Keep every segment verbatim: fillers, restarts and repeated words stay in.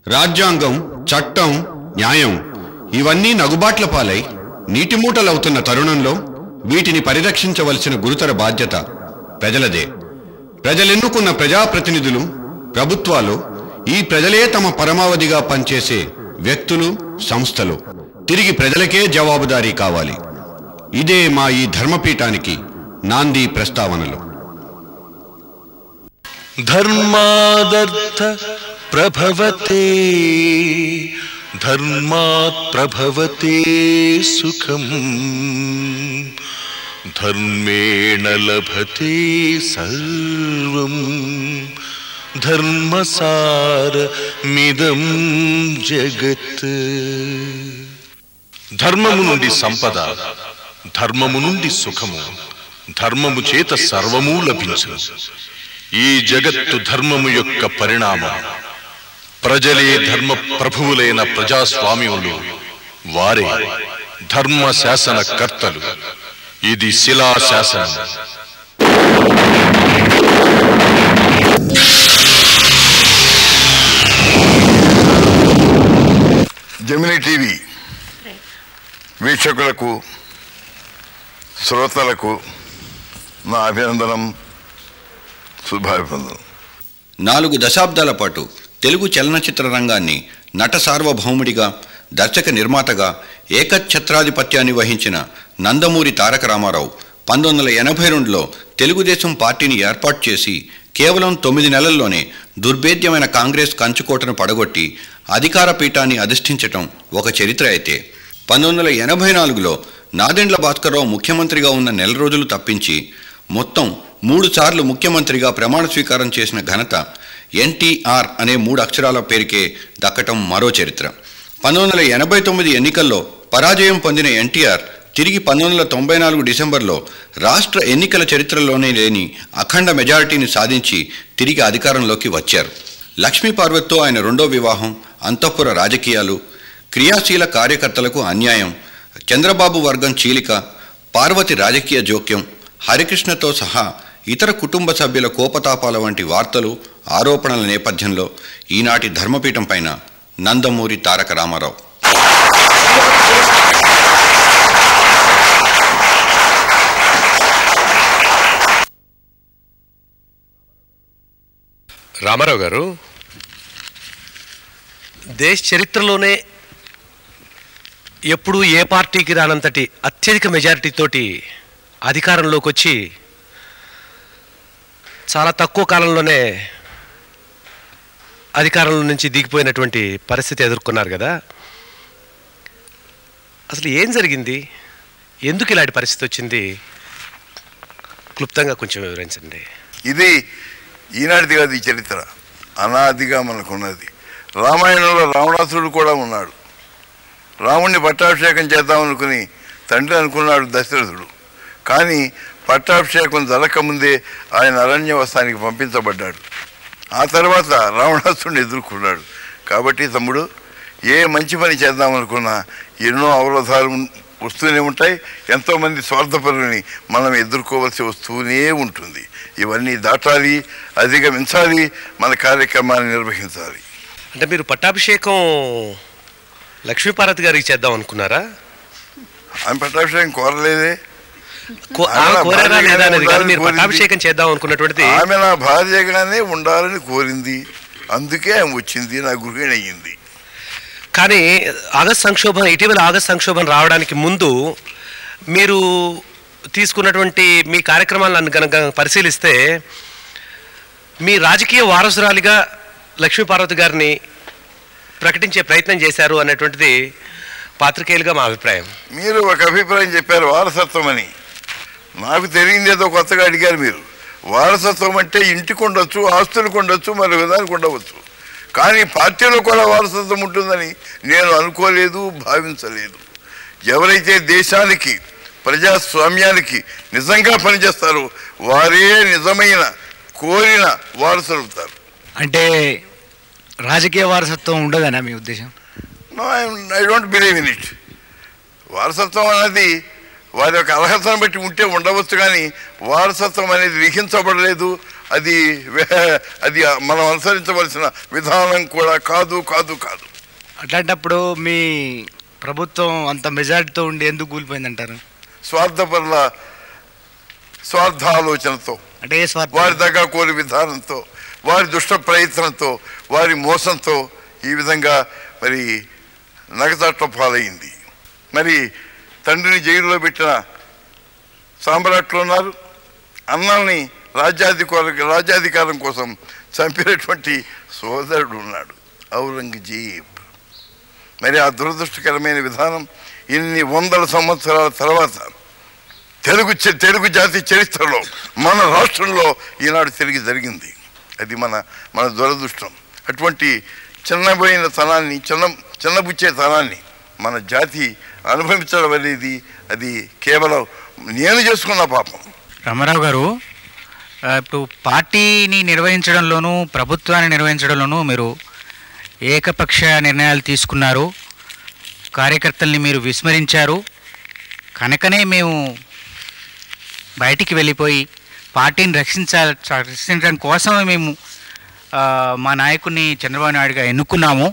రాజ్యాంగం, చట్టం, న్యాయం ఇవన్నీ నగుబాట్ల పాలై నీటిమూటలవుతున్న తరుణంలో వీటిని పరిరక్షించవలసిన గురుతర బాధ్యత ప్రజలదే. ప్రజలెన్నుకున్న ప్రజాప్రతినిధులు, ప్రభుత్వాలు, ఈ ప్రజలే తమ పరమావధిగా పనిచేసే వ్యక్తులు, సంస్థలు తిరిగి ప్రజలకే జవాబుదారీ కావాలి. ఇదే మా ఈ ధర్మపీఠానికి నాంది ప్రస్తావనలు. ధర్మాదర్థ ప్రభవతే ధర్మాత్ ప్రభవతే సుఖం ధర్మేణ లభతే సర్వం ధర్మసారమిదం జగత్. ధర్మము నుండి సంపద, ధర్మము నుండి సుఖము, ధర్మము చేత సర్వము లభించును. ఈ జగత్తు ధర్మము యొక్క పరిణామం. ప్రజలే ధర్మ ప్రభువులైన ప్రజాస్వామ్యులు, వారే ధర్మ శాసన కర్తలు. ఇది శిలా శాసనం. జెమినీ టీవీ వీక్షకులకు, శ్రోతలకు నా అభినందనం, శుభాభివందనం. నాలుగు దశాబ్దాల పాటు తెలుగు చలనచిత్ర రంగాన్ని నట సార్వభౌముడిగా, దర్శక నిర్మాతగా ఏకఛత్రాధిపత్యాన్ని వహించిన నందమూరి తారక రామారావు పంతొమ్మిది వందల ఎనభై రెండులో తెలుగుదేశం పార్టీని ఏర్పాటు చేసి కేవలం తొమ్మిది నెలల్లోనే దుర్భేద్యమైన కాంగ్రెస్ కంచుకోటను పడగొట్టి అధికార పీఠాన్ని అధిష్ఠించటం ఒక చరిత్ర అయితే, పంతొమ్మిది వందల ఎనభై నాలుగులో నాదెండ్ల భాస్కర్రావు ముఖ్యమంత్రిగా ఉన్న నెల రోజులు తప్పించి మొత్తం మూడు సార్లు ముఖ్యమంత్రిగా ప్రమాణ స్వీకారం చేసిన ఘనత ఎన్టీఆర్ అనే మూడు అక్షరాల పేరుకే దక్కటం మరో చరిత్ర. పంతొమ్మిది వందల ఎనభై తొమ్మిది ఎన్నికల్లో పరాజయం పొందిన ఎన్టీఆర్ తిరిగి పంతొమ్మిది వందల తొంభై నాలుగు డిసెంబర్లో రాష్ట్ర ఎన్నికల చరిత్రలోనే లేని అఖండ మెజారిటీని సాధించి తిరిగి అధికారంలోకి వచ్చారు. లక్ష్మీ పార్వతితో ఆయన రెండో వివాహం, అంతఃపుర రాజకీయాలు, క్రియాశీల కార్యకర్తలకు అన్యాయం, చంద్రబాబు వర్గం చీలిక, పార్వతి రాజకీయ జోక్యం, హరికృష్ణతో సహా ఇతర కుటుంబ సభ్యుల కోపతాపాల వంటి వార్తలు, ఆరోపణల నేపథ్యంలో ఈనాటి ధర్మపీఠం పైన నందమూరి తారక రామారావు. రామారావు గారు, దేశ చరిత్రలోనే ఎప్పుడు ఏ పార్టీకి రానంతటి అత్యధిక మెజారిటీతోటి అధికారంలోకి వచ్చి చాలా తక్కువ కాలంలోనే అధికారంలో నుంచి దిగిపోయినటువంటి పరిస్థితి ఎదుర్కొన్నారు కదా. అసలు ఏం జరిగింది, ఎందుకు ఇలాంటి పరిస్థితి వచ్చింది, క్లుప్తంగా కొంచెం వివరించండి. ఇది ఈనాటిది కాదు, ఈ చరిత్ర అనాదిగా మనకున్నది. రామాయణంలో రావణాసురుడు కూడా ఉన్నాడు. రాముణ్ణి పట్టాభిషేకం చేద్దామనుకుని తండ్రి అనుకున్నాడు దశరథుడు. కానీ పట్టాభిషేకం జరగకముందే ఆయన అరణ్యవాసానికి పంపించబడ్డాడు. ఆ తర్వాత రావణాసురుడిని ఎదుర్కొన్నాడు. కాబట్టి తమ్ముడు, ఏ మంచి పని చేద్దామనుకున్నా ఎన్నో అవరోధాలు వస్తూనే ఉంటాయి. ఎంతోమంది స్వార్థపరులని మనం ఎదుర్కోవాల్సి వస్తూనే ఉంటుంది. ఇవన్నీ దాటాలి, అధిగమించాలి, మన కార్యక్రమాన్ని నిర్వహించాలి. అంటే మీరు పట్టాభిషేకం లక్ష్మీపార్వతి గారికి చేద్దాం అనుకున్నారా? ఆమె పట్టాభిషేకం కోరలేదే. పట్టాభిషేకం చేద్దాం అనుకున్నటువంటిది ఆమె నా భార్యగానే ఉండాలని కోరింది. అందుకే ఆమె వచ్చింది, నా గృహిణి అయ్యింది. కానీ ఆగస్ట్ సంక్షోభం, ఇటీవల ఆగస్ట్ సంక్షోభం రావడానికి ముందు మీరు తీసుకున్నటువంటి మీ కార్యక్రమాలను కనుక పరిశీలిస్తే మీ రాజకీయ వారసురాలిగా లక్ష్మీపార్వతి గారిని ప్రకటించే ప్రయత్నం చేశారు అనేటువంటిది పాత్రికేయులుగా మా అభిప్రాయం. మీరు ఒక అభిప్రాయం చెప్పారు, వారసత్వం అని. నాకు తెలియదు, ఏదో కొత్తగా అడిగారు మీరు. వారసత్వం అంటే ఇంటికి ఉండొచ్చు, ఆస్తులకు ఉండొచ్చు, మరి విధానికి ఉండవచ్చు. కానీ పార్టీలో కూడా వారసత్వం ఉంటుందని నేను అనుకోలేదు, భావించలేదు. ఎవరైతే దేశానికి, ప్రజాస్వామ్యానికి నిజంగా పనిచేస్తారో వారే నిజమైన కోరిన వారసులు అవుతారు. అంటే రాజకీయ వారసత్వం ఉండదనా మీ ఉద్దేశం? No, I don't believe in it. వారసత్వం అనేది వారి యొక్క అర్హతను బట్టి ఉంటే ఉండవచ్చు, కానీ వారసత్వం అనేది లిఖించబడలేదు, అది అది మనం అనుసరించవలసిన విధానం కూడా కాదు కాదు కాదు అట్లాంటప్పుడు మీ ప్రభుత్వం అంత మెజార్టీతో ఉండి ఎందుకు కూలిపోయిందంటారు? స్వార్థపరుల స్వార్థాలోచనతో, అంటే ఏ స్వార్థం? వారి దగ్గర కోరి విధానంతో, వారి దుష్ట ప్రయత్నంతో, వారి మోసంతో ఈ విధంగా మరి నగచాట్ల పాలైంది. మరి తండ్రిని జైలులో పెట్టిన సామ్రాట్లు ఉన్నారు, అన్నాల్ని రాజ్యాధికార రాజ్యాధికారం కోసం చంపినటువంటి సోదరుడు ఉన్నాడు ఔరంగజేబ్. మరి ఆ దురదృష్టకరమైన విధానం ఇన్ని వందల సంవత్సరాల తర్వాత తెలుగు తెలుగు జాతి చరిత్రలో మన రాష్ట్రంలో ఈనాడు తిరిగి జరిగింది. అది మన మన దురదృష్టం. అటువంటి చిన్నబోయిన తనాన్ని చిన్న చిన్నబుచ్చే తనాన్ని మన జాతి అనుభవించడం అనేది అది కేవలం నేను చేసుకున్న పాపం. రామారావు గారు, ఇప్పుడు పార్టీని నిర్వహించడంలోనూ ప్రభుత్వాన్ని నిర్వహించడంలోనూ మీరు ఏకపక్ష నిర్ణయాలు తీసుకున్నారు, కార్యకర్తల్ని మీరు విస్మరించారు. కనుకనే మేము బయటికి వెళ్ళిపోయి పార్టీని రక్షించాలి రక్షించడం కోసమే మేము మా నాయకుడిని చంద్రబాబు నాయుడుగా ఎన్నుకున్నాము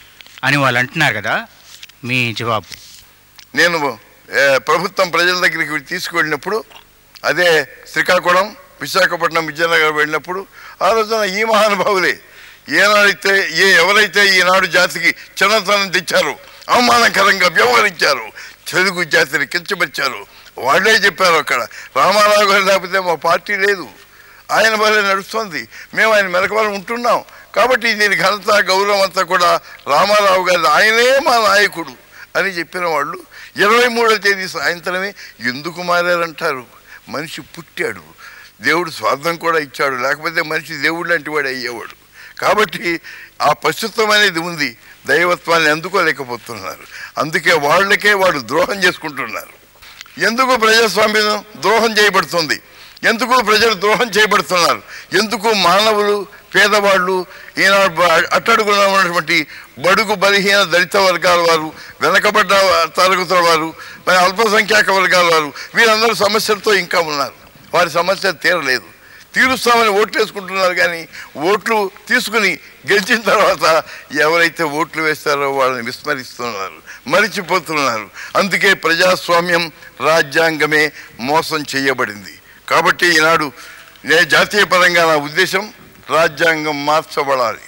అని వాళ్ళు అంటున్నారు కదా, మీ జవాబు? నేను ప్రభుత్వం ప్రజల దగ్గరికి తీసుకువెళ్ళినప్పుడు, అదే శ్రీకాకుళం, విశాఖపట్నం, విజయనగరం వెళ్ళినప్పుడు ఆ రోజున ఈ మహానుభావులే ఏనాడైతే ఏ ఎవరైతే ఈనాడు జాతికి చిన్నతనం తెచ్చారో, అవమానకరంగా వ్యవహరించారు, తెలుగు జాతిని కించపరిచారు, వాళ్ళే చెప్పారు అక్కడ రామారావు గారు లేకపోతే మా పార్టీ లేదు, ఆయన వల్లే నడుస్తుంది, మేము ఆయన మెలకవరం ఉంటున్నాం, కాబట్టి దీని ఘనత గౌరవం అంతా కూడా రామారావు గారి, ఆయనే మా నాయకుడు అని చెప్పిన వాళ్ళు ఇరవై మూడో తేదీ సాయంత్రమే ఎందుకు మారారంటారు? మనిషి పుట్టాడు, దేవుడు స్వార్థం కూడా ఇచ్చాడు, లేకపోతే మనిషి దేవుడు లాంటి వాడు అయ్యేవాడు. కాబట్టి ఆ పశుత్వం అనేది ఉంది, దైవత్వాన్ని అందుకోలేకపోతున్నారు. అందుకే వాళ్ళకే వాళ్ళు ద్రోహం చేసుకుంటున్నారు. ఎందుకు ప్రజాస్వామ్యం ద్రోహం చేయబడుతుంది? ఎందుకు ప్రజలు ద్రోహం చేయబడుతున్నారు? ఎందుకు మానవులు, పేదవాళ్ళు, ఈనాడు అట్టడుగున ఉన్నటువంటి బడుగు బలహీన దళిత వర్గాల వారు, వెనకబడ్డ తరగతుల వారు, మరి అల్పసంఖ్యాక వర్గాల వారు, వీరందరూ సమస్యలతో ఇంకా ఉన్నారు. వారి సమస్య తీరలేదు. తీరుస్తామని ఓట్లు వేసుకుంటున్నారు, కానీ ఓట్లు తీసుకుని గెలిచిన తర్వాత ఎవరైతే ఓట్లు వేస్తారో వాళ్ళని విస్మరిస్తున్నారు, మరిచిపోతున్నారు. అందుకే ప్రజాస్వామ్యం, రాజ్యాంగమే మోసం చేయబడింది. కాబట్టి ఈనాడు నే జాతీయ పరంగా నా ఉద్దేశం రాజ్యాంగం మార్చబడాలి.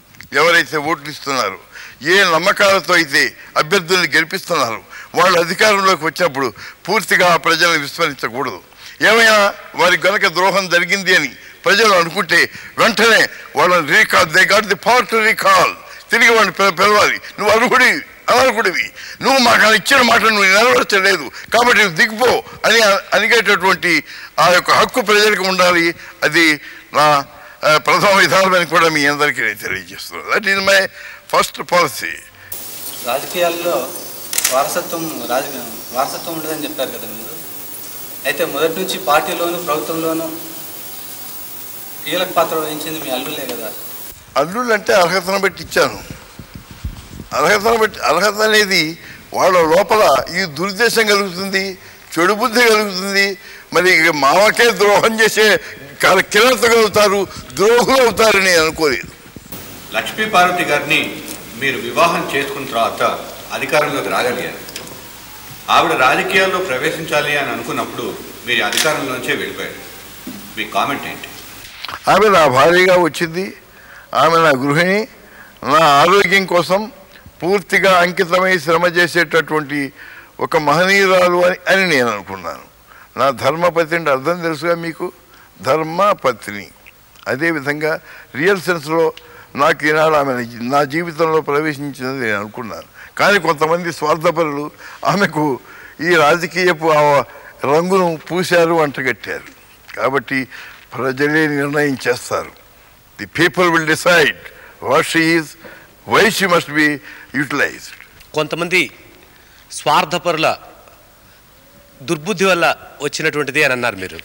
ఎవరైతే ఓట్లు ఇస్తున్నారో, ఏ నమ్మకాలతో అయితే అభ్యర్థుల్ని గెలిపిస్తున్నారు, వాళ్ళు అధికారంలోకి వచ్చినప్పుడు పూర్తిగా ప్రజలను విస్మరించకూడదు. ఏమైనా వారికి గనక ద్రోహం జరిగింది అని ప్రజలు అనుకుంటే వెంటనే వాళ్ళని recall, they got the power to recall, తిరిగి వాళ్ళని పిలవాలి. నువ్వు అర్హుడి అనర్హుడివి, నువ్వు మాకు ఇచ్చిన మాట నువ్వు నెరవేర్చలేదు, కాబట్టి నువ్వు దిగిపో అని అనిగేటటువంటి ఆ యొక్క హక్కు ప్రజలకు ఉండాలి. అది నా ప్రథమ విధానం అని కూడా మీ అందరికీ నేను తెలియజేస్తున్నాను. That is my first policy. రాజకీయాల్లో వారసత్వం రాజ వారసత్వం ఉండదని చెప్పారు కదా మీరు. అయితే మొదటి నుంచి పార్టీలోను ప్రభుత్వంలోనూ కీలక పాత్ర వహించింది మీ అల్లుళ్ళే కదా. అల్లుళ్ళు అంటే అర్హతను బట్టి ఇచ్చాను. అర్హతను బట్టి, అర్హత అనేది వాళ్ళ లోపల ఈ దురుద్దేశం కలుగుతుంది, చెడు బుద్ధి కలుగుతుంది. మరి మామకే ద్రోహం చేసే కిరతగలుగుతారు, ద్రోహులు అవుతారని నేను అనుకోలేదు. లక్ష్మీపార్వతి గారిని మీరు వివాహం చేసుకున్న తర్వాత అధికారంలోకి రాగలిగారు. ఆవిడ రాజకీయాల్లో ప్రవేశించాలి అని అనుకున్నప్పుడు మీరు అధికారంలోంచే వెళ్ళిపోయారు. మీ కామెంట్ ఏంటి? ఆమె నా భార్యగా వచ్చింది, ఆమె నా గృహిణి, నా ఆరోగ్యం కోసం పూర్తిగా అంకితమై శ్రమ చేసేటటువంటి ఒక మహనీయురాలు అని అని నేను అనుకున్నాను. నా ధర్మపత్ని అంటే అర్థం తెలుసుగా మీకు, ధర్మపత్ని. అదేవిధంగా రియల్ సెన్స్లో నాకు ఈనాడు ఆమె నా జీవితంలో ప్రవేశించిందని నేను అనుకున్నాను. కానీ కొంతమంది స్వార్థపరులు ఆమెకు ఈ రాజకీయపు రంగును పూశారు, అంటగట్టారు. కాబట్టి ప్రజలే నిర్ణయం చేస్తారు. The people will decide what she is, why she must be utilised. కొంతమంది స్వార్థపరుల దుర్బుద్ధి వల్ల వచ్చినటువంటిది అని అన్నారు మీరు.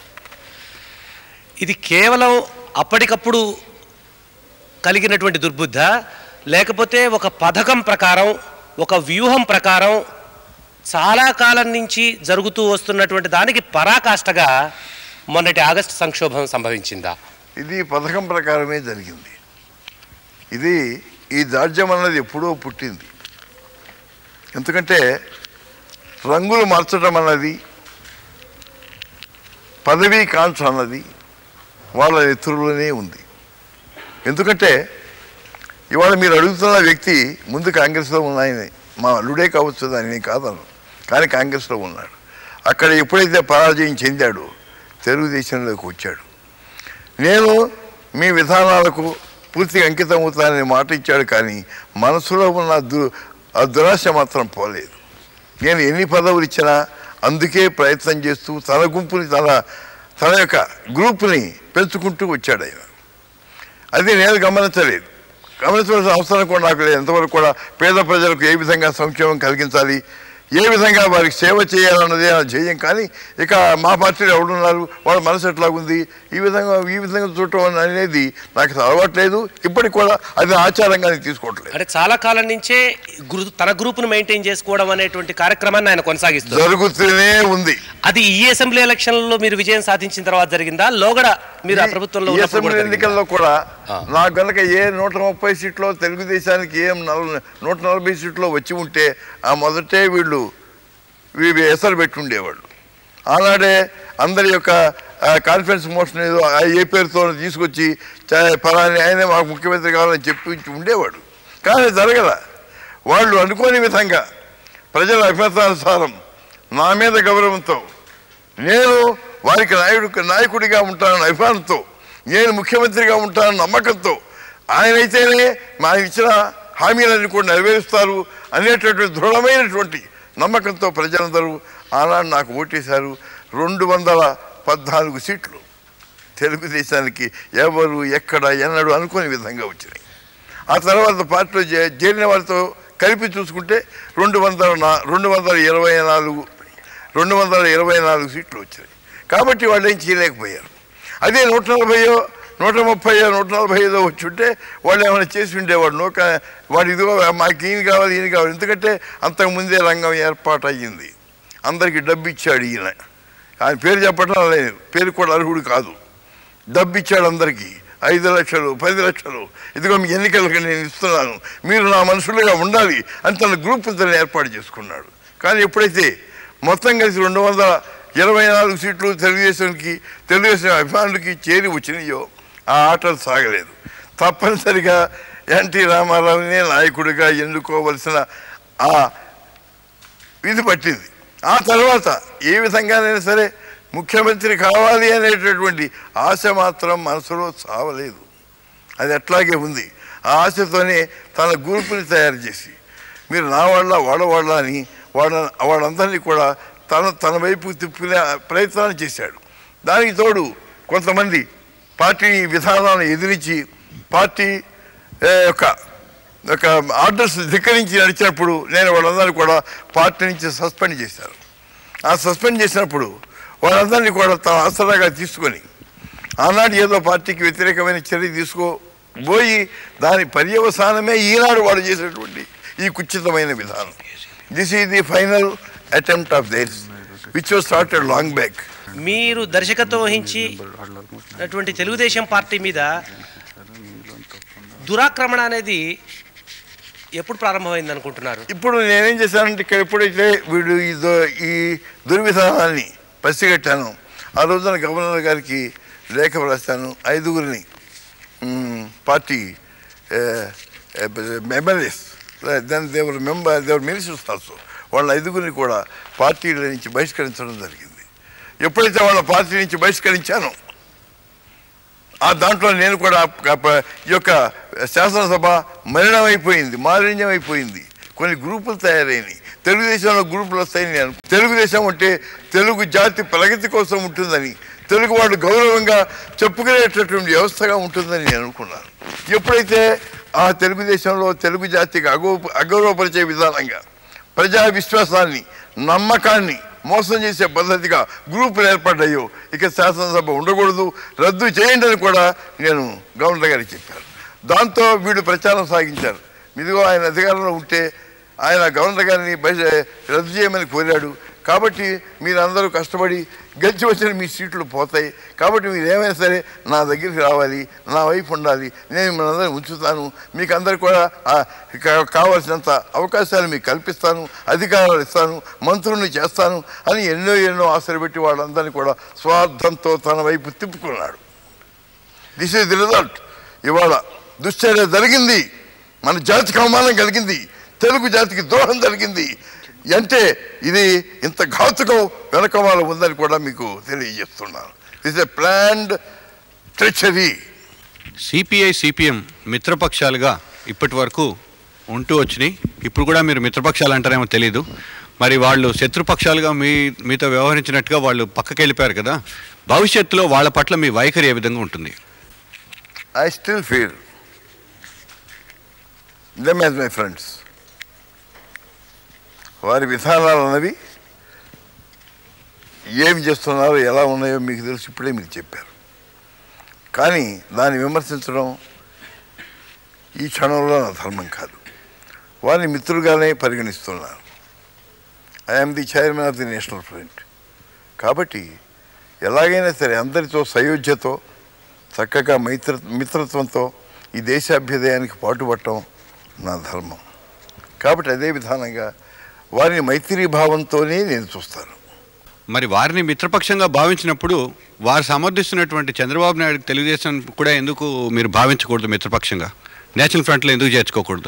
ఇది కేవలం అప్పటికప్పుడు కలిగినటువంటి దుర్బుద్ధ, లేకపోతే ఒక పథకం ప్రకారం, ఒక వ్యూహం ప్రకారం చాలా కాలం నుంచి జరుగుతూ వస్తున్నటువంటి దానికి పరాకాష్ఠగా మొన్నటి ఆగస్టు సంక్షోభం సంభవించిందా? ఇది పథకం ప్రకారమే జరిగింది. ఇది ఈ దాడ్యం అన్నది ఎప్పుడో పుట్టింది. ఎందుకంటే రంగులు మార్చడం అన్నది, పదవీ కాంక్ష అన్నది వాళ్ళ నెత్తురులోనే ఉంది. ఎందుకంటే ఇవాళ మీరు అడుగుతున్న వ్యక్తి ముందు కాంగ్రెస్లో ఉన్నాయని, మా అల్లుడే కావచ్చు దాని కాదను, కానీ కాంగ్రెస్లో ఉన్నాడు. అక్కడ ఎప్పుడైతే పరాజయం చెందాడో తెలుగుదేశంలోకి వచ్చాడు. నేను మీ విధానాలకు పూర్తిగా అంకితం అవుతానని మాట ఇచ్చాడు, కానీ మనసులో ఉన్న దు ఆ దురాశ మాత్రం పోలేదు. నేను ఎన్ని పదవులు ఇచ్చినా అందుకే ప్రయత్నం చేస్తూ తన గుంపుని తన తన యొక్క గ్రూప్ని పెంచుకుంటూ వచ్చాడు ఆయన. అది నేను గమనించలేదు, గమనించవలసిన అవసరం కూడా నాకు లేదు. ఎంతవరకు కూడా పేద ప్రజలకు ఏ విధంగా సంక్షేమం కలిగించాలి, ఏ విధంగా వారికి సేవ చేయాలన్నదే నా ధ్యేయం. కానీ ఇక మా పార్టీలో ఎవడున్నారు, వాళ్ళ మనసు ఎట్లాగుంది, ఈ విధంగా ఈ విధంగా చూడటం అనేది నాకు అలవాట్లేదు. ఇప్పటికి కూడా అది ఆచారంగా నేను తీసుకోవట్లేదు. అంటే చాలా కాలం నుంచే తన గ్రూప్ను మెయింటైన్ చేసుకోవడం అనేటువంటి కార్యక్రమాన్ని ఆయన కొనసాగిస్తారు, జరుగుతూనే ఉంది. అది ఈ అసెంబ్లీ ఎలక్షన్లో మీరు విజయం సాధించిన తర్వాత జరిగిందా, లోగడ మీరు ఆ ప్రభుత్వంలో అసెంబ్లీ ఎన్నికల్లో కూడా నాకు కనుక ఏ నూట ముప్పై సీట్లో తెలుగుదేశానికి ఏం నలభై నూట నలభై సీట్లో వచ్చి ఉంటే ఆ మొదటే వీళ్ళు వీవి ఎసరు పెట్టుండేవాళ్ళు. ఆనాడే అందరి యొక్క కాన్ఫిడెన్స్ మోషన్ ఏదో ఏ పేరుతో తీసుకొచ్చి ఫలాని ఆయనే మాకు ముఖ్యమంత్రి కావాలని చెప్పి ఉండేవాడు. కానీ జరగల. వాళ్ళు అనుకోని విధంగా ప్రజల అభిమతానుసారం నా మీద గౌరవంతో, నేను వారికి నాయుడు నాయకుడిగా ఉంటానన్న అభిమానంతో, నేను ముఖ్యమంత్రిగా ఉంటానన్న నమ్మకంతో, ఆయనైతేనే మా ఇచ్చిన హామీలన్నీ కూడా నెరవేరుస్తారు అనేటటువంటి దృఢమైనటువంటి నమ్మకంతో ప్రజలందరూ ఆనాడు నాకు ఓటేశారు. రెండు వందల పద్నాలుగు సీట్లు తెలుగుదేశానికి ఎవరు ఎక్కడ ఎన్నడూ అనుకోని విధంగా వచ్చినాయి. ఆ తర్వాత పార్టీలో చేరిన వారితో కలిపి చూసుకుంటే రెండు వందల నా రెండు వందల ఇరవై నాలుగు రెండు వందల ఇరవై నాలుగు సీట్లు వచ్చినాయి. కాబట్టి వాళ్ళు ఏం చేయలేకపోయారు. అదే నూట నలభైయో నూట ముప్పైయో నూట నలభై ఐదో వచ్చి ఉంటే వాళ్ళు ఏమైనా చేసి ఉండేవాడు. నూక వాడు ఇదిగో మాకు ఈయన కావాలి ఈయన కావాలి. ఎందుకంటే అంతకుముందే రంగం ఏర్పాటు అయ్యింది. అందరికీ డబ్బు ఇచ్చాడు ఈయన. ఆయన పేరు చెప్పడం లేదు, పేరు కూడా అర్హుడు కాదు. డబ్బు ఇచ్చాడు అందరికీ, ఐదు లక్షలు పది లక్షలు ఇదిగో మీ ఎన్నికలకు నేను ఇస్తున్నాను, మీరు నా మనుషులుగా ఉండాలి అని తన గ్రూప్ తను ఏర్పాటు చేసుకున్నాడు. కానీ ఎప్పుడైతే మొత్తం కలిసి రెండు వందల ఇరవై నాలుగు సీట్లు తెలుగుదేశానికి తెలుగుదేశం అభిమానులకి చేరి వచ్చినాయో ఆ ఆటలు సాగలేదు. తప్పనిసరిగా ఎన్టీ రామారావునే నాయకుడిగా ఎన్నుకోవలసిన ఆ విధి పట్టింది. ఆ తర్వాత ఏ విధంగానైనా సరే ముఖ్యమంత్రి కావాలి అనేటటువంటి ఆశ మాత్రం మనసులో చావలేదు. అది అట్లాగే ఉంది. ఆ ఆశతోనే తన గ్రూపుని తయారు చేసి మీరు నా వాళ్ళ వాళ్ళ వాళ్ళ అని వాళ్ళ వాళ్ళందరినీ కూడా తన తన వైపు తిప్పుకునే ప్రయత్నాలు చేశాడు. దానికి తోడు కొంతమంది పార్టీ విధానాలను ఎదిరించి పార్టీ యొక్క ఒక ఆర్డర్స్ ధిక్కరించి నడిచినప్పుడు నేను వాళ్ళందరినీ కూడా పార్టీ నుంచి సస్పెండ్ చేశాను. ఆ సస్పెండ్ చేసినప్పుడు వాళ్ళందరినీ కూడా తన ఆసరాగా తీసుకొని ఆనాడు ఏదో పార్టీకి వ్యతిరేకమైన చర్య తీసుకోబోయి దాని పర్యవసానమే ఈనాడు వాడు చేసేటువంటి ఈ కుచితమైన విధానం. This is the final attempt of theirs which was started long back. మీరు దర్శకత్వం వహించి అటువంటి తెలుగుదేశం పార్టీ మీద దురాక్రమణ అనేది ఎప్పుడు ప్రారంభమైంది అనుకుంటున్నారు? ఇప్పుడు నేనేం చేశానంటే ఇక్కడ ఎప్పుడైతే వీడు ఈ ఈ దుర్విధానాన్ని పసిగట్టాను ఆ రోజున గవర్నర్ గారికి లేఖ రాశాను. ఐదుగురిని party MLAs then their member their ministers also వాళ్ళ ఐదుగురిని కూడా పార్టీల నుంచి బహిష్కరించడం జరిగింది. ఎప్పుడైతే వాళ్ళ పార్టీ నుంచి బహిష్కరించానో ఆ దాంట్లో నేను కూడా ఈ యొక్క శాసనసభ మలినం అయిపోయింది, మాలిన్యం అయిపోయింది. కొన్ని గ్రూపులు తయారైనవి. తెలుగుదేశంలో గ్రూపులు వస్తాయని నేను తెలుగుదేశం అంటే తెలుగు జాతి ప్రగతి కోసం ఉంటుందని, తెలుగు వాళ్ళు గౌరవంగా చెప్పుకునేటటువంటి వ్యవస్థగా ఉంటుందని నేను అనుకున్నాను. ఎప్పుడైతే ఆ తెలుగుదేశంలో తెలుగు జాతికి అగౌ అగౌరవపరిచే విధానంగా ప్రజా విశ్వాసాన్ని నమ్మకాన్ని మోసం చేసే పద్ధతిగా గ్రూపులు ఏర్పడ్డాయో ఇక శాసనసభ ఉండకూడదు, రద్దు చేయండి అని కూడా నేను గవర్నర్ గారికి చెప్పాను. దాంతో వీళ్ళు ప్రచారం సాగించారు. ఇదిగో ఆయన అధికారంలో ఉంటే ఆయన గవర్నర్ గారిని రద్దు చేయమని కోరాడు, కాబట్టి మీరందరూ కష్టపడి గెలిచి వచ్చిన మీ సీట్లు పోతాయి. కాబట్టి మీరు ఏమైనా సరే నా దగ్గరికి రావాలి, నా వైపు ఉండాలి, నేను మిమ్మల్ని ఉంచుతాను, మీకు అందరికి కూడా కావాల్సినంత అవకాశాలు మీకు కల్పిస్తాను, అధికారాలు ఇస్తాను, మంత్రుల్ని చేస్తాను అని ఎన్నో ఎన్నో ఆశలు పెట్టి వాళ్ళందరినీ కూడా స్వార్థంతో తన వైపు తిప్పుకున్నాడు. This is the result. ఇవాళ దుశ్చర్య జరిగింది, మన జాతికి అవమానం కలిగింది, తెలుగు జాతికి ద్రోహం జరిగింది అంటే ఇది ఇంత ఘాతుకం వెనక వాళ్ళు ఉందని కూడా మీకు తెలియజేస్తున్నాను. This a planned treachery. CPI CPM మిత్రపక్షాలుగా ఇప్పటి వరకు ఉంటూ వచ్చినాయి. ఇప్పుడు కూడా మీరు మిత్రపక్షాలు అంటారేమో తెలీదు. మరి వాళ్ళు శత్రుపక్షాలుగా మీ మీతో వ్యవహరించినట్టుగా వాళ్ళు పక్కకి వెళ్ళిపోయారు కదా, భవిష్యత్తులో వాళ్ళ పట్ల మీ వైఖరి ఏ విధంగా ఉంటుంది? I still feel them as my friends. వారి విధానాలు అన్నవి ఏమి చేస్తున్నారో ఎలా ఉన్నాయో మీకు తెలిసి ఇప్పుడే మీకు చెప్పారు. కానీ దాన్ని విమర్శించడం ఈ క్షణంలో నా ధర్మం కాదు. వారిని మిత్రులుగానే పరిగణిస్తున్నాను. I'm the chairman of the National Front. కాబట్టి ఎలాగైనా సరే అందరితో సయోధ్యతో చక్కగా మైత్ర మిత్రత్వంతో ఈ దేశాభ్యుదయానికి పాటుపడటం నా ధర్మం. కాబట్టి అదే విధానంగా వారిని మైత్రీ భావంతోనే నేను చూస్తాను. మరి వారిని మిత్రపక్షంగా భావించినప్పుడు వారు సమర్థిస్తున్నటువంటి చంద్రబాబు నాయుడు తెలుగుదేశం కూడా ఎందుకు మీరు భావించకూడదు మిత్రపక్షంగా? నేషనల్ ఫ్రంట్లో ఎందుకు చేర్చుకోకూడదు?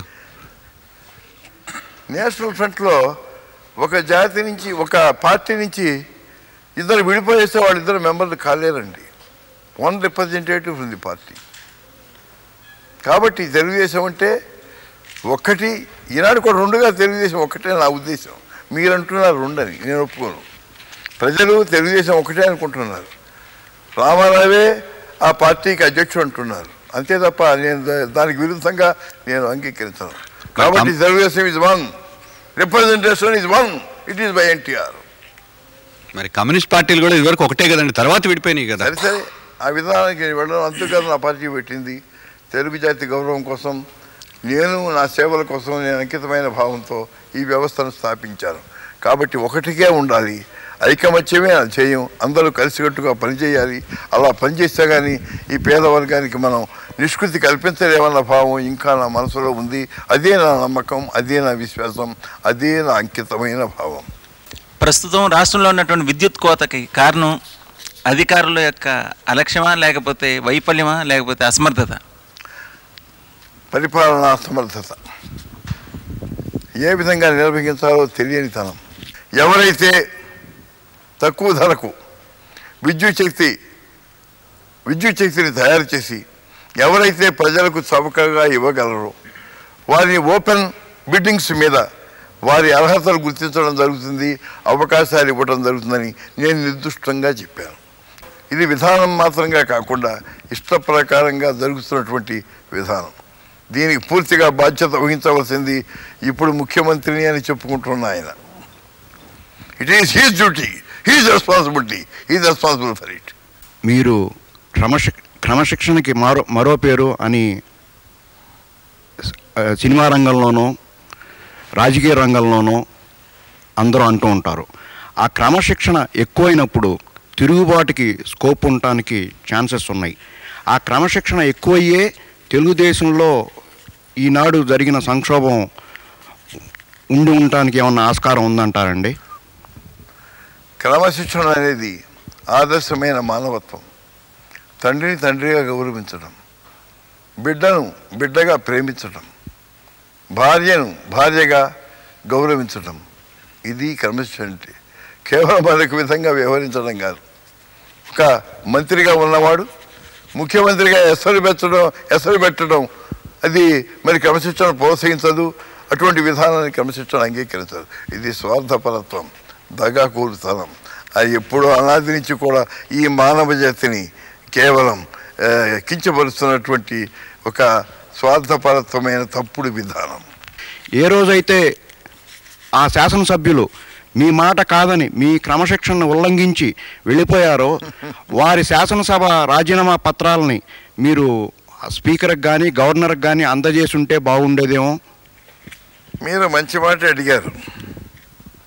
నేషనల్ ఫ్రంట్లో ఒక జాతి నుంచి ఒక పార్టీ నుంచి ఇద్దరు విడిపోయేస్తే వాళ్ళిద్దరు మెంబర్లు కాలేరండి. వన్ రిప్రజెంటేటివ్ ఉంది పార్టీ. కాబట్టి తెలుగుదేశం అంటే ఒక్కటి, ఈనాడు కూడా రెండుగా తెలుగుదేశం ఒకటే నా ఉద్దేశం. మీరంటున్నారు రెండని, నేను ఒప్పుకోను. ప్రజలు తెలుగుదేశం ఒకటే అనుకుంటున్నారు. రామారావే ఆ పార్టీకి అధ్యక్షుడు అంటున్నారు, అంతే తప్ప నేను దానికి విరుద్ధంగా నేను అంగీకరించను. కాబట్టి Telugu Desam is one, representation is one, it is by NTR. మరి కమ్యూనిస్ట్ పార్టీలు కూడా ఇదివరకు ఒకటే కదండి, తర్వాత విడిపోయినాయి కదా. సరే సరే ఆ విధానానికి వెళ్ళడం అంతేకాదు. నా పార్టీ పెట్టింది తెలుగు జాతి గౌరవం కోసం, నేను నా సేవల కోసం నేను అంకితమైన భావంతో ఈ వ్యవస్థను స్థాపించాను. కాబట్టి ఒకటికే ఉండాలి, ఐకమత్యమే చేయం, అందరూ కలిసికట్టుగా పనిచేయాలి. అలా పనిచేస్తే కానీ ఈ పేదవర్గానికి మనం నిష్కృతి కల్పించలేమన్న భావం ఇంకా నా మనసులో ఉంది. అదే నా నమ్మకం, అదే నా విశ్వాసం, అదే నా అంకితమైన భావం. ప్రస్తుతం రాష్ట్రంలో ఉన్నటువంటి విద్యుత్ కోతకి కారణం అధికారుల యొక్క అలక్ష్యమా, లేకపోతే వైఫల్యమా, లేకపోతే అసమర్థత? పరిపాలనా అసమర్థత. ఏ విధంగా నిర్వహించాలో తెలియనితనం. ఎవరైతే తక్కువ ధరకు విద్యుత్ శక్తి విద్యుత్ శక్తిని తయారు చేసి ఎవరైతే ప్రజలకు చౌకగా ఇవ్వగలరో వారిని ఓపెన్ బిడ్డింగ్స్ మీద వారి అర్హతలు గుర్తించడం జరుగుతుంది, అవకాశాలు ఇవ్వడం జరుగుతుందని నేను నిర్దిష్టంగా చెప్పాను. ఇది విధానం మాత్రంగా కాకుండా ఇష్ట ప్రకారంగా జరుగుతున్నటువంటి విధానం. దీనికి పూర్తిగా బాధ్యత వహించవలసింది ఇప్పుడు ముఖ్యమంత్రిని అని చెప్పుకుంటున్న ఆయన. It is his duty, his responsibility, he's responsible for it. మీరు క్రమశిక్ష క్రమశిక్షణకి మరో మరో పేరు అని సినిమా రంగంలోనూ రాజకీయ రంగంలోనూ అందరూ అంటూ ఉంటారు. ఆ క్రమశిక్షణ ఎక్కువైనప్పుడు తిరుగుబాటుకి స్కోప్ ఉండటానికి ఛాన్సెస్ ఉన్నాయి. ఆ క్రమశిక్షణ ఎక్కువయ్యే తెలుగుదేశంలో ఈనాడు జరిగిన సంక్షోభం ఉండి ఉండటానికి ఏమన్నా ఆస్కారం ఉందంటారండి? క్రమశిక్షణ అనేది ఆదర్శమైన మానవత్వం. తండ్రిని తండ్రిగా గౌరవించడం, బిడ్డను బిడ్డగా ప్రేమించడం, భార్యను భార్యగా గౌరవించడం, ఇది క్రమశిక్షణ అంటే. కేవలం మరొక విధంగా వ్యవహరించడం కాదు. ఒక మంత్రిగా ఉన్నవాడు ముఖ్యమంత్రిగా ఎసరు పెట్టడం ఎసరు పెట్టడం అది మరి క్రమశిక్షణ ప్రోత్సహించదు. అటువంటి విధానాన్ని క్రమశిక్షణ అంగీకరించదు. ఇది స్వార్థపరత్వం, దగాకోరుతనం. అది ఎప్పుడో అనాది నుంచి కూడా ఈ మానవ జాతిని కేవలం కించపరుస్తున్నటువంటి ఒక స్వార్థపరత్వమైన తప్పుడు విధానం. ఏ రోజైతే ఆ శాసనసభ్యులు మీ మాట కాదని మీ క్రమశిక్షణను ఉల్లంఘించి వెళ్ళిపోయారో వారి శాసనసభ రాజీనామా పత్రాలని మీరు స్పీకర్కి కానీ గవర్నర్కి కానీ అందజేసి ఉంటే బాగుండేదేమో. మీరు మంచి మాట అడిగారు.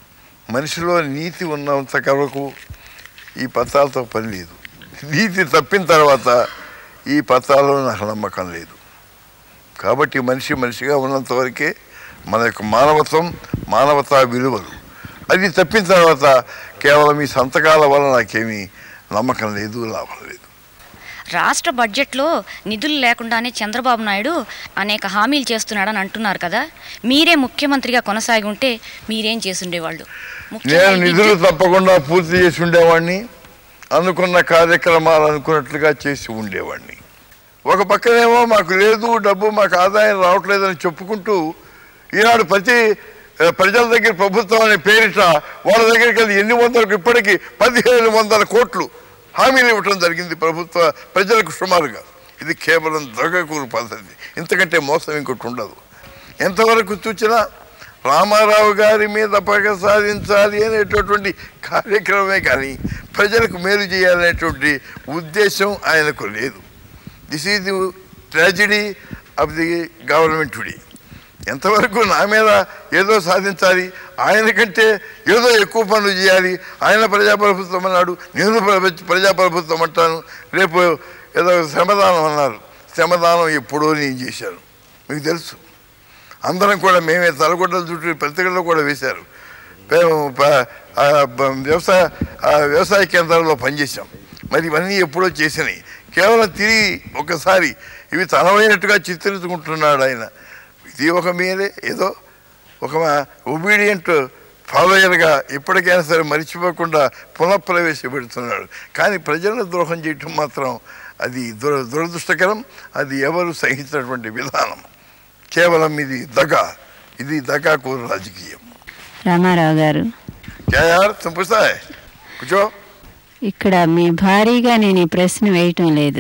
మనిషిలో నీతి ఉన్నంత వరకు ఈ పత్రాలతో పని లేదు. నీతి తప్పిన తర్వాత ఈ పత్రాల్లో నాకు నమ్మకం లేదు. కాబట్టి మనిషి మనిషిగా ఉన్నంత వరకే మన యొక్క మానవత్వం, మానవతా విలువలు. అది తప్పిన తర్వాత కేవలం ఈ సంతకాల వల్ల నాకేమీ నమ్మకం లేదు, లాభం లేదు. రాష్ట్ర బడ్జెట్లో నిధులు లేకుండానే చంద్రబాబు నాయుడు అనేక హామీలు చేస్తున్నాడని అంటున్నారు కదా, మీరే ముఖ్యమంత్రిగా కొనసాగి ఉంటే మీరేం చేసుండేవాళ్ళు? నేను నిధులు తప్పకుండా పూర్తి చేసి ఉండేవాడిని, అనుకున్న కార్యక్రమాలు అనుకున్నట్లుగా చేసి ఉండేవాడిని. ఒక పక్కనేమో మాకు లేదు డబ్బు, మాకు ఆదాయం రావట్లేదని చెప్పుకుంటూ ఈనాడు ప్రతి ప్రజల దగ్గర ప్రభుత్వం అనే పేరిట వాళ్ళ దగ్గరికి వెళ్ళి ఎన్ని వందలకు ఇప్పటికీ పదిహేను వందల కోట్లు హామీలు ఇవ్వటం జరిగింది ప్రభుత్వ ప్రజలకు సుమారుగా. ఇది కేవలం దొంగకూరు పద్ధతి, ఇంతకంటే మోసం ఇంకోటి ఉండదు. ఎంతవరకు చూసినా రామారావు గారి మీద పగ సాధించాలి అనేటటువంటి కార్యక్రమమే కానీ ప్రజలకు మేలు చేయాలనేటువంటి ఉద్దేశం ఆయనకు లేదు. This is the tragedy of the government today. ఎంతవరకు నా మీద ఏదో సాధించాలి, ఆయన కంటే ఏదో ఎక్కువ పనులు చేయాలి, ఆయన ప్రజాప్రభుత్వం అన్నాడు, నేను ప్రజాప్రభుత్వం అంటాను, రేపు ఏదో శ్రమదానం అన్నారు, శ్రమదానం ఎప్పుడో నేను చేశాను మీకు తెలుసు. అందరం కూడా మేమే తలగొడ్డల చుట్టూ పత్రికల్లో కూడా వేశారు. వ్యవసాయ వ్యవసాయ కేంద్రాల్లో పనిచేశాం. మరి ఇవన్నీ ఎప్పుడో చేసినాయి. కేవలం తిరిగి ఒకసారి ఇవి తనమైనట్టుగా చిత్రించుకుంటున్నాడు ఆయన. ఇది ఒక మీదే ఏదో ఒక ఒబీడియంట్ ఫాలోయర్గా ఇప్పటికైనా సరే మర్చిపోకుండా పునఃప్రవేశపెడుతున్నాడు. కానీ ప్రజలను ద్రోహం చేయటం మాత్రం అది దుర దురదృష్టకరం. అది ఎవరు సహించినటువంటి విధానం. కేవలం ఇది దగా, ఇది దగాకోరు రాజకీయం. రామారావు గారు, కూర్చో. ఇక్కడ మీ భారీగా నేను ఈ ప్రశ్న వేయటం లేదు.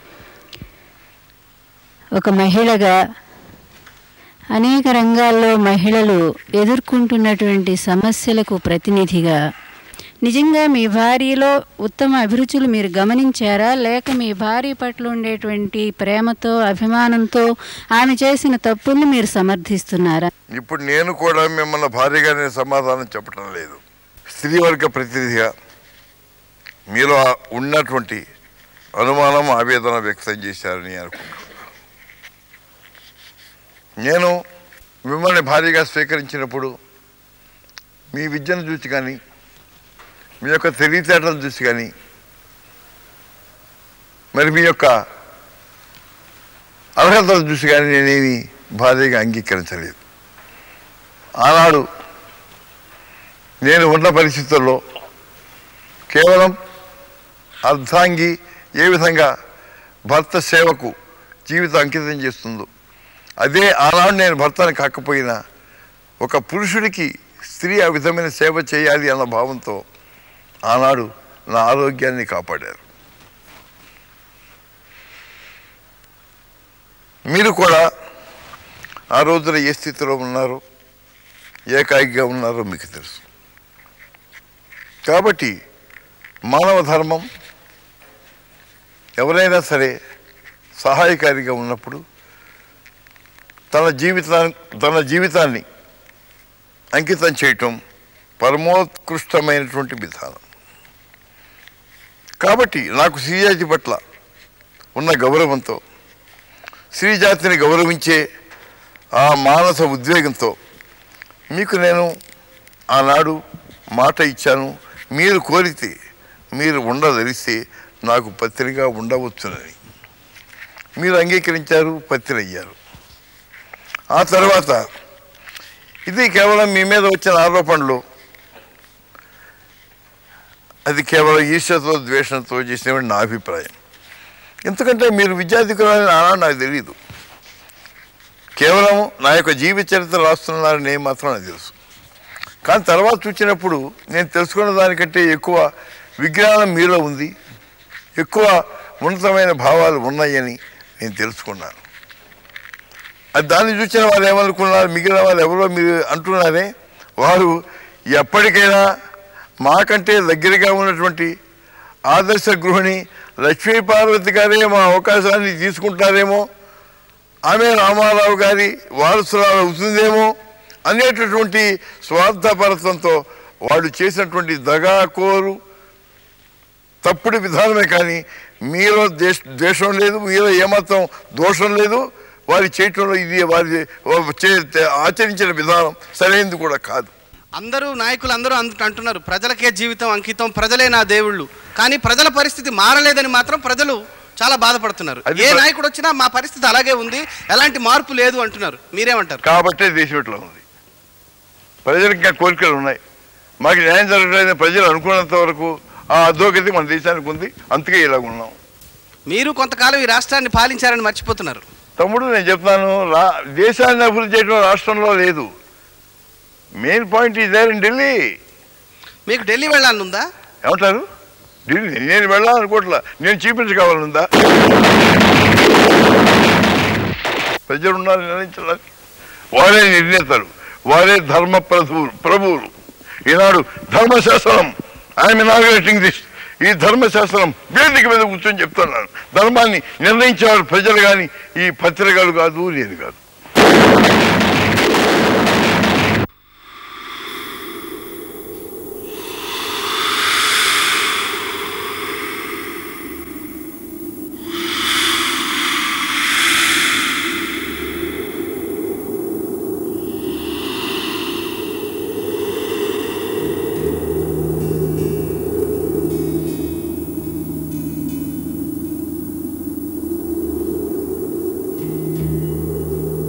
ఒక మహిళగా అనేక రంగాల్లో మహిళలు ఎదుర్కొంటున్నటువంటి సమస్యలకు ప్రతినిధిగా నిజంగా మీ భార్యలో ఉత్తమ అభిరుచులు మీరు గమనించారా, లేక మీ భార్య పట్ల ఉండేటువంటి ప్రేమతో అభిమానంతో ఆమె చేసిన తప్పుల్ని మీరు సమర్థిస్తున్నారా? ఇప్పుడు నేను కూడా మిమ్మల్ని భార్యగా నేను సమాధానం చెప్పడం లేదు. స్త్రీవర్గ ప్రతినిధిగా మీలో ఉన్నటువంటి అనుమానం, ఆవేదన వ్యక్తం చేశారని అనుకుంటున్నాను. నేను మిమ్మల్ని భార్యగా స్వీకరించినప్పుడు మీ విద్యను చూసి కానీ, మీ యొక్క తెలివితేటలను చూసి కానీ, మరి మీ యొక్క అర్హతలు చూసి కానీ నేనేమి భార్యగా అంగీకరించలేదు. ఆనాడు నేను ఉన్న పరిస్థితుల్లో కేవలం అర్ధాంగి ఏ విధంగా భర్త సేవకు జీవితం అంకితం చేస్తుందో, అదే ఆనాడు నేను భర్తను కాకపోయినా ఒక పురుషుడికి స్త్రీ ఆ విధమైన సేవ చేయాలి అన్న భావంతో ఆనాడు నా ఆరోగ్యాన్ని కాపాడారు. మీరు కూడా ఆ రోజున ఏ స్థితిలో ఉన్నారో, ఏకాయిగా ఉన్నారో మీకు తెలుసు. కాబట్టి మానవ ధర్మం ఎవరైనా సరే సహాయకారిగా ఉన్నప్పుడు తన జీవితాన్ని తన జీవితాన్ని అంకితం చేయటం పరమోత్కృష్టమైనటువంటి విధానం. కాబట్టి నాకు స్త్రీజాతి పట్ల ఉన్న గౌరవంతో, స్త్రీజాతిని గౌరవించే ఆ మానస ఉద్వేగంతో మీకు నేను ఆనాడు మాట ఇచ్చాను. మీరు కోరితే, మీరు ఉండదలిస్తే నాకు పత్రిగా ఉండవచ్చునని. మీరు అంగీకరించారు, పత్రి అయ్యారు. ఆ తర్వాత ఇది కేవలం మీ మీద వచ్చిన ఆరోపణలు, అది కేవలం ఈర్ష్యతో ద్వేషంతో చేసినటువంటి నా అభిప్రాయం. ఎందుకంటే మీరు విద్యార్థికులని ఆనాడు నాకు తెలియదు. కేవలం నా యొక్క జీవిత చరిత్ర రాస్తున్నారని నేను మాత్రం నాకు తెలుసు. కానీ తర్వాత చూసినప్పుడు నేను తెలుసుకున్న దానికంటే ఎక్కువ విజ్ఞానం మీలో ఉంది, ఎక్కువ ఉన్నతమైన భావాలు ఉన్నాయని నేను తెలుసుకున్నాను. అది దాన్ని చూసిన వాళ్ళు ఏమనుకున్నారు, మిగిలిన వాళ్ళు ఎవరో మీరు అంటున్నారే, వారు ఎప్పటికైనా మాకంటే దగ్గరగా ఉన్నటువంటి ఆదర్శ గృహిణి లక్ష్మీపార్వతి గారే మా అవకాశాన్ని తీసుకుంటారేమో, ఆమె రామారావు గారి వారసురాలు అవుతుందేమో అనేటటువంటి స్వార్థపరత్వంతో వాళ్ళు చేసినటువంటి దగాకోరు తప్పుడు విధానమే కానీ మీలో దేశ ద్వేషం లేదు, మీలో ఏమాత్రం దోషం లేదు. వారి చేయటంలో ఇది వారి ఆచరించిన విధానం సరైనది కూడా కాదు. అందరూ నాయకులు అందరూ అంటున్నారు ప్రజలకే జీవితం అంకితం, ప్రజలే నా దేవుళ్ళు. కానీ ప్రజల పరిస్థితి మారలేదని మాత్రం ప్రజలు చాలా బాధపడుతున్నారు. ఏ నాయకుడు వచ్చినా మా పరిస్థితి అలాగే ఉంది, ఎలాంటి మార్పు లేదు అంటున్నారు. మీరేమంటారు? కాబట్టే దేశం ఇట్లా ఉంది. ప్రజలకు ఇంకా కోరికలు ఉన్నాయి. మాకు న్యాయం జరగలేదని ప్రజలు అనుకున్నంత వరకు ఆ అధోగతి మన దేశానికి ఉంది. అందుకే ఇలాగ ఉన్నాం. మీరు కొంతకాలం ఈ రాష్ట్రాన్ని పాలించారని మర్చిపోతున్నారు. తమ్ముడు నేను చెప్తాను, రా దేశాన్ని అభివృద్ధి చేయడం రాష్ట్రంలో లేదు. Main point is there in Delhi. మీకు ఢిల్లీ వెళ్ళాలని ఉందా? ఏమంటారు? ఢిల్లీ నేను వెళ్ళాలనుకోవట్లా, నేను చూపించగలనుందా? ప్రజలు ఉన్నారు నిర్ణయించడానికి. వారే నిర్ణేతలు, వారే ధర్మ ప్రభువులు ప్రభువులు ఈనాడు ధర్మశాస్త్రం ఐఎమ్ ఇనాగ్రేటింగ్ దిస్. ఈ ధర్మశాస్త్రం వేదిక మీద కూర్చొని చెప్తున్నాను. ధర్మాన్ని నిర్ణయించేవారు ప్రజలు కానీ ఈ పత్రికలు కాదు, నేను కాదు.